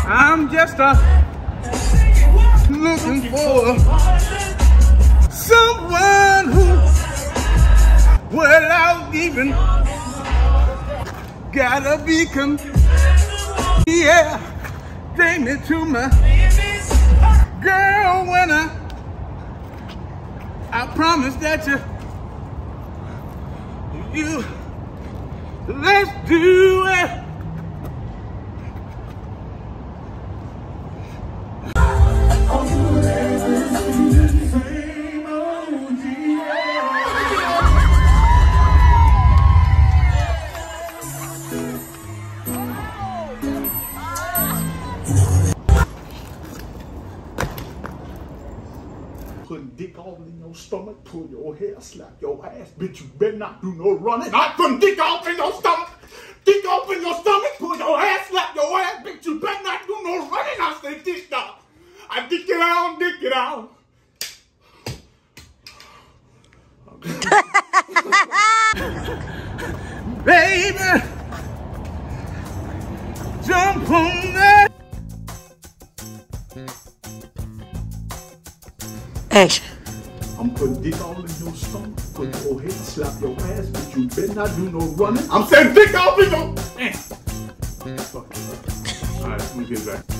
I'm just looking for someone who, without even gotta be yeah, take me to my girl when I promise that you let's do it. Put dick all in your stomach, pull your hair, slap your ass, bitch, you better not do no running. I put dick off in your stomach, pull your hair, slap your ass, bitch, you better not do no running. I say dick down. I dick it out, dick it out. Baby, jump on that. Action. I'm putting dick all in your stomach, put your head, slap your ass, but you better not do no running. I'm saying dick all in your... Fuck it. Alright, let me get it back.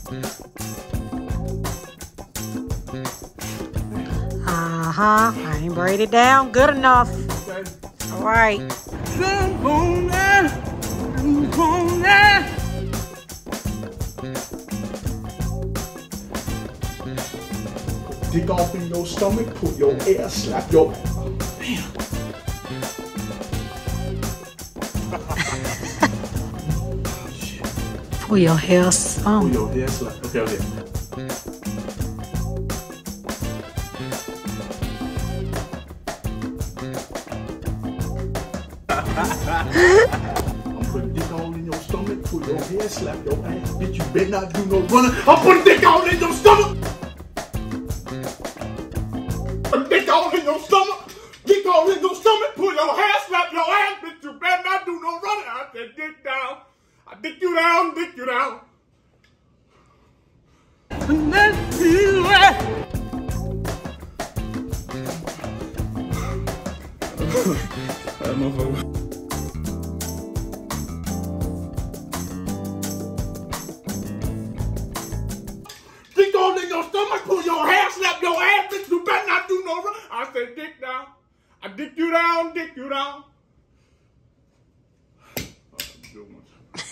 I ain't braided down good enough. Okay. Alright. Jump on that. Jump on that. Dick off in your stomach, pull your hair, slap your ass. Damn. Pull your hair, Pull your hair, slap. Okay, okay. I'm putting dick all in your stomach, pull your hair, slap your ass. Bitch, you better not do no running. I'm putting dick all in your stomach. Dick all in your stomach, pull your hair, slap your ass, bitch, you better not do no running. I said dick down, I dick you down, dick you down. Let's do it. That motherfucker. Dick all in your stomach, pull your hair, slap your ass, bitch, you better not do no running. I said dick down. I dick you down, dick you down.